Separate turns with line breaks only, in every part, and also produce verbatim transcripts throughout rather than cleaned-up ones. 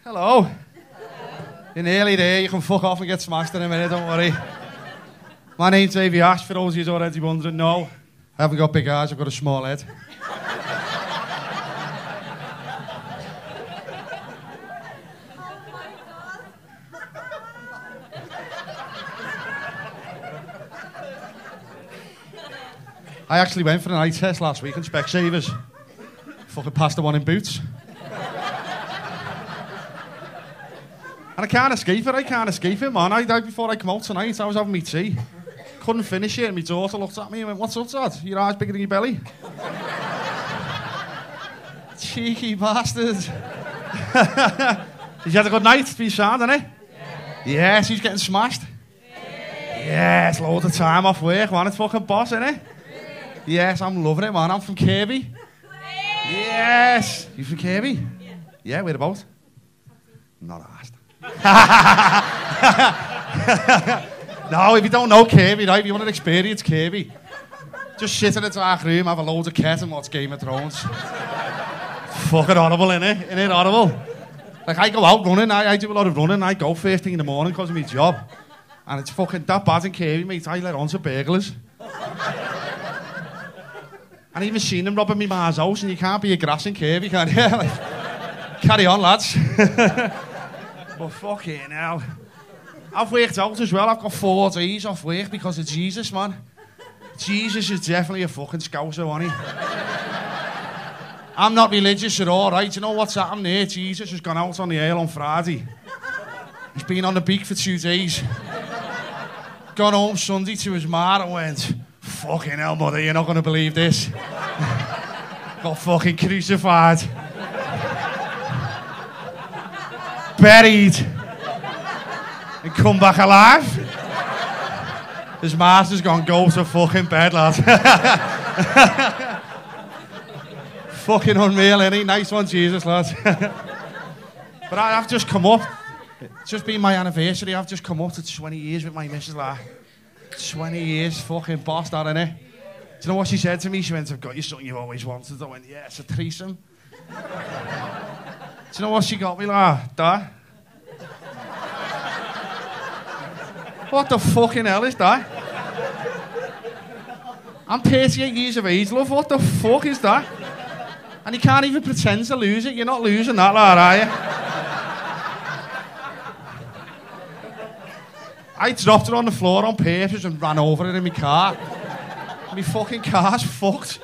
Hello. You're nearly there. You can fuck off and get smashed in a minute, don't worry. My name's Davey Ash, for those of you who's already wondering. No, I haven't got big eyes, I've got a small head. I actually went for an eye test last week on Specsavers. Fucking passed the one in Boots. And I can't escape it, I can't escape it, man. I, I, before I come out tonight, I was having me tea. Couldn't finish it, and my daughter looked at me and went, "What's up, Dad? Your eyes bigger than your belly?" Cheeky bastard. He's had a good night, be sad, hasn't he? Yeah. Yes, he's getting smashed. Yeah. Yes, loads of time off work, man. It's fucking boss, isn't it? Yes, I'm loving it, man. I'm from Kirby. Yes. You from Kirby? Yeah. Yeah, whereabouts? Not asked. No, if you don't know Kirby, right, if you want to experience Kirby, just sit in a dark room, have a load of cat and watch Game of Thrones. Fucking horrible, innit? Innit horrible? Like, I go out running, I, I do a lot of running, I go first thing in the morning because of my job. And it's fucking that bad in Kirby, mate, I let on to burglars. And even seen them robbing me ma's house, and you can't be a grass in Kirby, can you? Like, carry on, lads. But fucking hell. I've worked out as well. I've got four days off work because of Jesus, man. Jesus is definitely a fucking scouser, wasn't he? I'm not religious at all, right? You know what's happened there? Jesus has gone out on the ale on Friday. He's been on the beak for two days. Gone home Sunday to his ma and went, "Fucking hell, mother, you're not going to believe this." Got fucking crucified. Buried. And come back alive. His master's gone, "Go to fucking bed, lad." Fucking unreal, innit? Nice one, Jesus, lad. But I, I've just come up. It's just been my anniversary. I've just come up to twenty years with my missus, lad. twenty years, fucking boss, that, innit? Do you know what she said to me? She went, "I've got you something you always wanted." I went, "Yeah, it's a threesome." Do you know what she got me, lad? Dad? What the fucking hell is that? I'm thirty-eight years of age, love. What the fuck is that? And you can't even pretend to lose it. You're not losing that, lad, are you? I dropped it on the floor on purpose and ran over it in my car. My fucking car's fucked.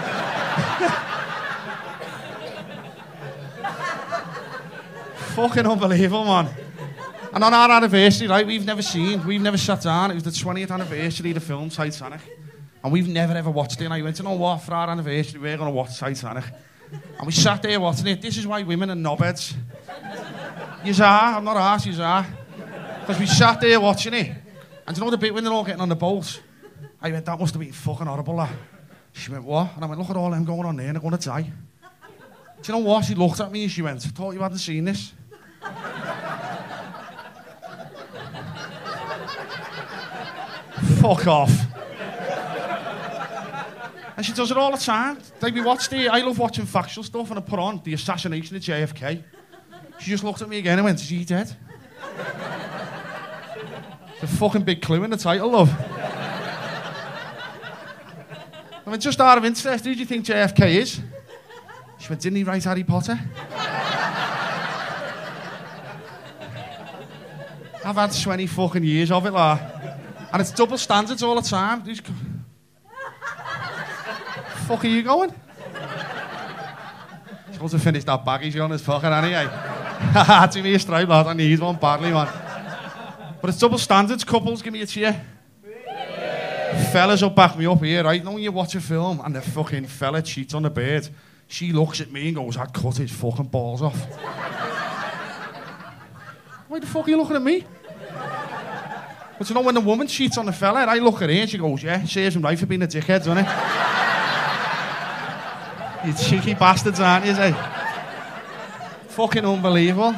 Fucking unbelievable, man. And on our anniversary, right, we've never seen, we've never sat down. It was the twentieth anniversary of the film Titanic. And we've never ever watched it. And I went, "You know what, for our anniversary, we're going to watch Titanic." And we sat there watching it. This is why women are knobheads. Yous are, I'm not arse, yous are. Because we sat there watching it. And you know the bit when they're all getting on the boat? I went, "That must have been fucking horrible, that." She went, "What?" And I went, "Look at all them going on there, and they're going to die." Do you know what? She looked at me and she went, "I thought you hadn't seen this." Fuck off. And she does it all the time. Like, we watched the, I love watching factual stuff, and I put on the assassination of J F K. She just looked at me again and went, "Is he dead?" It's a fucking big clue in the title, love. I mean, just out of interest, who do you think J F K is? She went, "Didn't he write Harry Potter?" I've had twenty fucking years of it, like. And it's double standards all the time. These... Fuck are you going? He's supposed to finish that bag he's on his pocket, anyway. Haha, give me a stripe, lad. I need one badly, man. But it's double standards. Couples, give me a cheer. Yeah. Fellas will back me up here, right? You know when you watch a film and the fucking fella cheats on the bird, she looks at me and goes, "I'd cut his fucking balls off." Why the fuck are you looking at me? But you know when the woman cheats on the fella, I look at her and she goes, "Yeah, serves him right for being a dickhead, doesn't it?" You cheeky bastards, aren't you, say? Fucking unbelievable.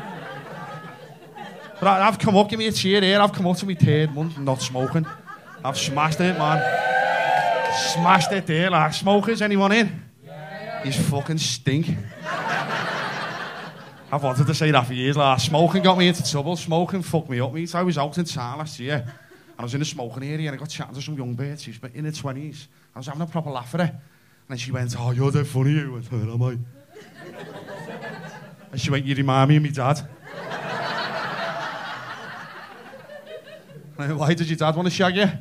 But I, I've come up, give me a cheer here, I've come up to my third month not smoking. I've smashed it, man. Smashed it there, like, smokers, anyone in? You fucking stink. I've wanted to say that for years. Like, smoking got me into trouble. Smoking fucked me up, mate. I was out in town last year, and I was in the smoking area, and I got chatting to some young bird. She was in her twenties. I was having a proper laugh at her. And then she went, oh, you're dead funny, you. I went, oh, am I? And she went, you remind me of my dad. And I went, why did your dad want to shag you?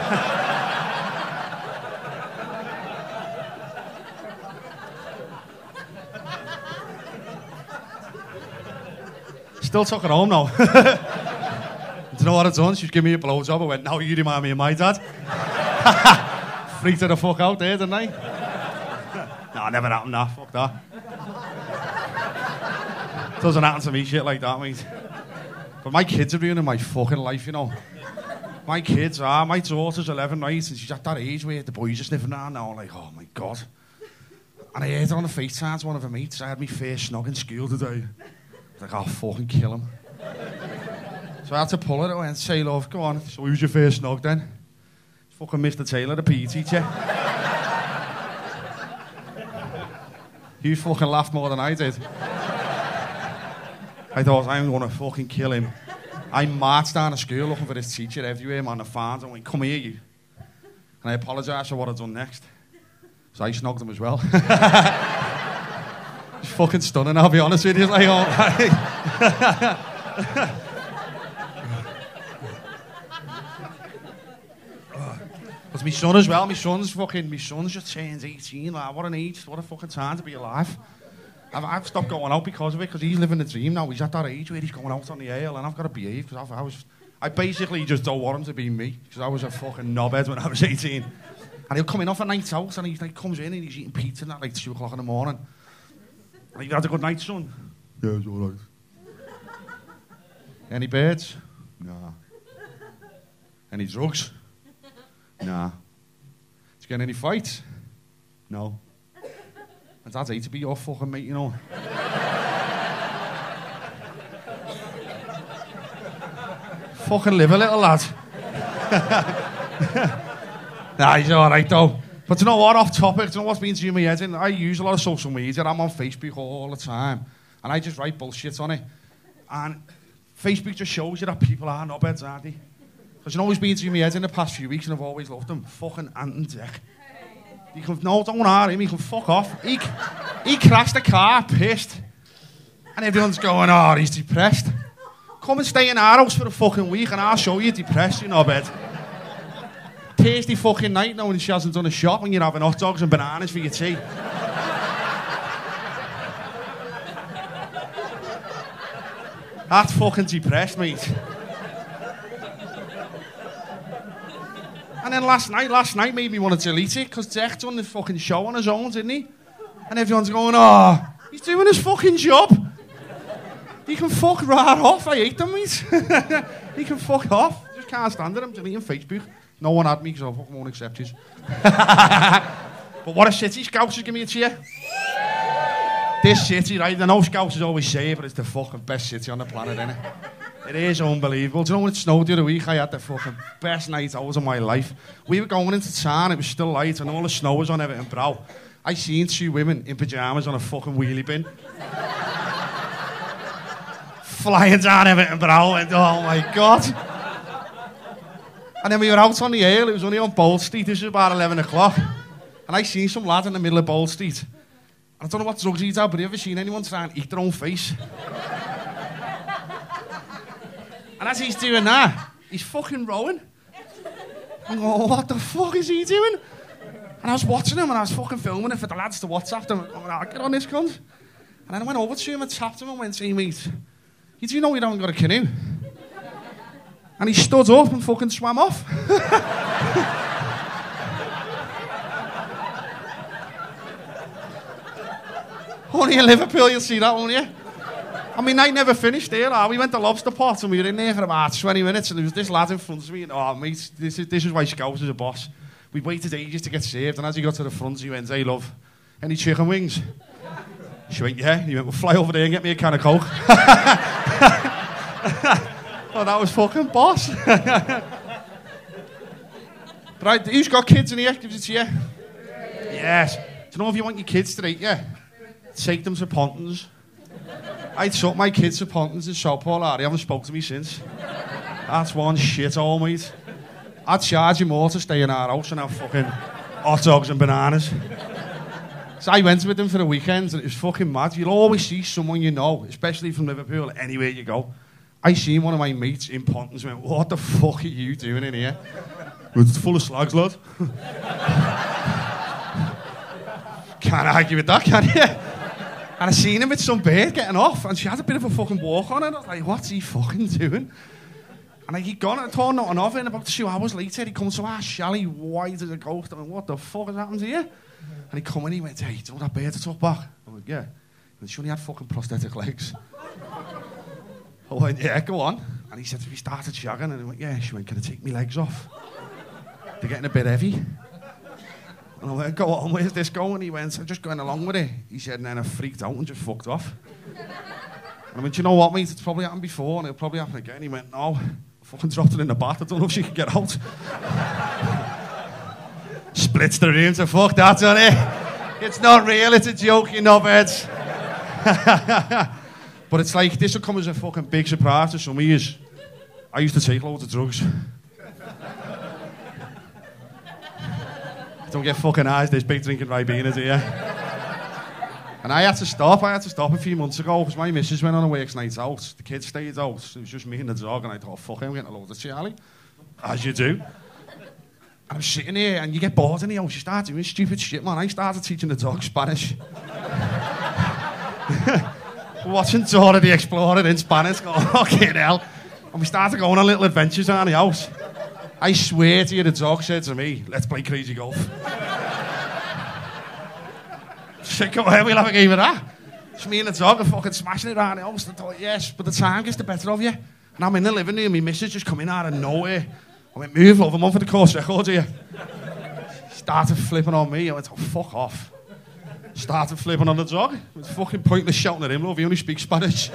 Still took her home now. Do you know what I'd done? She'd give me a blowjob. I went, now you remind me of my dad. Freaked her the fuck out there, didn't I? No, never happened that. Fuck that. Doesn't happen to me, shit like that, mate. But my kids are ruining my fucking life, you know. My kids are. My daughter's eleven, right? And she's at that age where the boys are sniffing around now. I'm like, oh my God. And I heard her on the FaceTime to one of her mates. I had my first snog in school today. I was like, oh, fucking kill him. So I had to pull it. I went, say, love, go on. So who's your first snog then? Fucking Mister Taylor, the P E teacher. He fucking laughed more than I did. I thought, I'm going to fucking kill him. I marched down to school looking for this teacher everywhere, man, on the farms. I went, come here, you. And I apologised for what I'd done next. So I snogged him as well. It's fucking stunning, I'll be honest with you. Like, oh, Because my son as well, my son's fucking, my son's just turned eighteen. Like, what an age, what a fucking time to be alive. I've, I've stopped going out because of it, because he's living the dream now. He's at that age where he's going out on the ale, and I've got to behave, because I was, I basically just don't want him to be me, because I was a fucking knobhead when I was eighteen. And he'll come in off a night out, and he like, comes in and he's eating pizza at like two o'clock in the morning. And he had a good night, son? Yeah, it's all right. Any birds? Nah. Any drugs? Nah. Did you get any fights? No. And Dad's hate to be your fucking mate, you know. Fucking live a little, lad. Nah, he's alright though. But you know what, off topic, do you know what's been doing my head in? I use a lot of social media. I'm on Facebook all the time. And I just write bullshit on it. And Facebook just shows you that people are knobheads, aren't they? Because you know what's been doing my head in the past few weeks, and I've always loved them? Fucking Ant and Dec. He can, no, don't hire him, he can fuck off. He, he crashed a car, pissed. And everyone's going, oh, he's depressed. Come and stay in our house for a fucking week and I'll show you depressed, you knobhead. Thursday fucking night now when she hasn't done a shop and you're having hot dogs and bananas for your tea. That's fucking depressed, mate. And then last night, last night made me want to delete it because Dec done the fucking show on his own, didn't he? And everyone's going, oh, he's doing his fucking job. He can fuck right off. I hate them, mate. He can fuck off. Just can't stand it. I'm deleting Facebook. No one had me because I fucking won't accept it. But what a city, Scousers, give me a cheer. This city, right? I know Scousers always say it, but it's the fucking best city on the planet, isn't it? It is unbelievable. Do you know when it snowed the other week? I had the fucking best night out of my life. We were going into town, it was still light, and all the snow was on Everton Brow. I seen two women in pyjamas on a fucking wheelie bin. Flying down Everton Brow, and oh my God. And then we were out on the ale, it was only on Bold Street, this was about eleven o'clock. And I seen some lad in the middle of Bold Street. And I don't know what drugs he's had, but have you ever seen anyone try and eat their own face? And as he's doing that, he's fucking rowing. I'm going, what the fuck is he doing? And I was watching him and I was fucking filming it for the lads to WhatsApp them. I'm going, oh, get on this cunt. And then I went over to him and tapped him and went, hey mate, you do know you haven't got a canoe? And he stood up and fucking swam off. Only in Liverpool you'll see that, won't you? I mean, I never finished there. Oh, we went to Lobster Pot and we were in there for about twenty minutes and there was this lad in front of me and, oh mate, this is, this is why Scouse is a boss. We waited ages to get served and as he got to the front he went, hey love, any chicken wings? She went, yeah. He went, well fly over there and get me a can of Coke. Oh, that was fucking boss. Right, who's got kids in here? Gives it to you. Yes. Do you know if you want your kids to eat, yeah? Take them to Pontins. I took my kids to Pontins in Southport, lad. They haven't spoken to me since. That's one shithole, mate. I'd charge you more to stay in our house and have fucking hot dogs and bananas. So I went with them for the weekend and it was fucking mad. You'll always see someone you know, especially from Liverpool, anywhere you go. I seen one of my mates in Pontins and went, what the fuck are you doing in here? It's full of slags, lad. Can't argue with that, can you? And I seen him with some bird getting off and she had a bit of a fucking walk on it. I was like, what's he fucking doing? And I he'd gone and torn nothing off, and about two hours later, he comes to our Shally, white as a ghost. I went, what the fuck has happened to you? And he come in, he went, hey, do you want that bear to talk back? I went, yeah. And she only had fucking prosthetic legs. I went, yeah, go on. And he said, we started shagging, and I went, yeah. She went, can I take my legs off? They're getting a bit heavy. And I went, go on, where's this going? He went, I'm just going along with it. He said, and then I freaked out and just fucked off. And I went, you know what, mate? It's probably happened before, and it'll probably happen again. He went, no. Fucking dropped it in the bath. I don't know if she can get out. Splits the room to fuck that, on it. It's not real, it's a joke, you knobheads. But it's like, this will come as a fucking big surprise to some of you. I used to take loads of drugs. Don't get fucking eyes this big drinking Ribena, do you? And I had to stop, I had to stop a few months ago because my missus went on a works night out. The kids stayed out. It was just me and the dog and I thought, fuck it, I'm getting a load of Charlie. As you do. And I'm sitting here and you get bored in the house, you start doing stupid shit, man. I started teaching the dog Spanish. Watching Dora the Explorer in Spanish, going, fucking hell. And we started going on little adventures around the house. I swear to you, the dog said to me, let's play crazy golf. Shit, go ahead, we'll have a game of that. It's me and the dog are fucking smashing it around the house. I thought, yes, but the time gets the better of you. And I'm in the living room, my missus just come in out of nowhere. I went, move over, I'm on for the course record here. Started flipping on me, I went, oh, fuck off. Started flipping on the dog. It was fucking pointless shouting at him, love, he only speaks Spanish.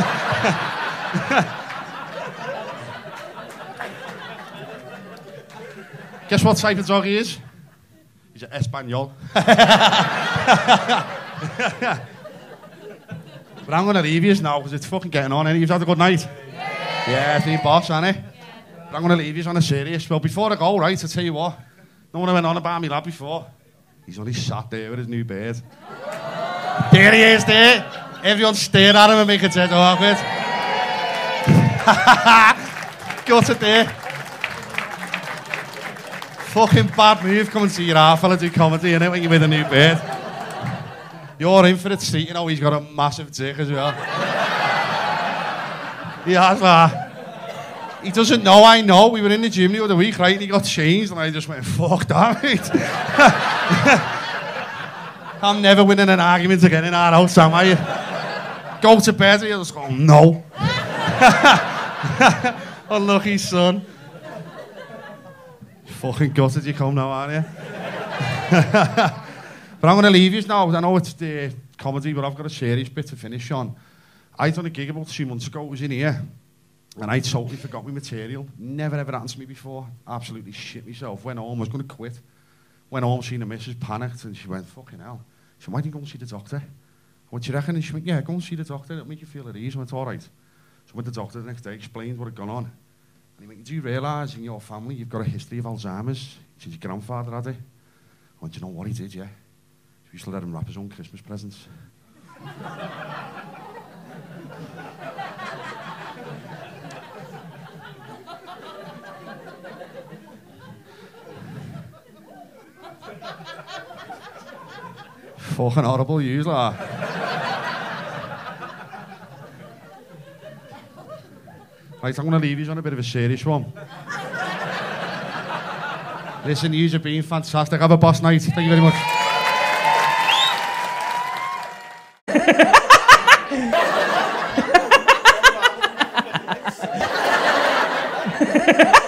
Guess what type of dog he is? He's an Espanol. But I'm going to leave you now because it's fucking getting on. You've had a good night? Yeah, yeah, it's been boss, hasn't it? But I'm going to leave you on a serious. Well, before I go, right, I'll tell you what. No one went on about me lad before. He's only sat there with his new beard. There he is there. Everyone stared at him and making it awkward. Got it there. Fucking bad move coming to your half fella do comedy, innit, when you're with a new beard. You're in for it, see, you know, he's got a massive dick as well. He has that. He doesn't know I know. We were in the gym the other week, right, and he got changed, and I just went, fuck that, mate. I'm never winning an argument again in our house, am I? Go to bed, and he'll just go, no. Unlucky son. Fucking gutted you come now, aren't you? But I'm going to leave you now. I know it's the comedy, but I've got a serious bit to finish on. I done a gig about two months ago. It was in here. And I totally forgot my material. Never ever happened to me before. Absolutely shit myself. Went home, was going to quit. Went home, seen the missus, panicked, and she went, fucking hell. She said, why didn't you go and see the doctor? What do you reckon? And she went, yeah, go and see the doctor. It'll make you feel at ease. I went, all right. So I went to the doctor the next day, explained what had gone on. And he went, do you realise in your family you've got a history of Alzheimer's? He said, your grandfather had it. I went, do you know what he did, yeah? He used to let him wrap his own Christmas presents. Fucking horrible use, like. Right, I'm going to leave you on a bit of a serious one. Listen, you've been fantastic. Have a boss night. Thank you very much.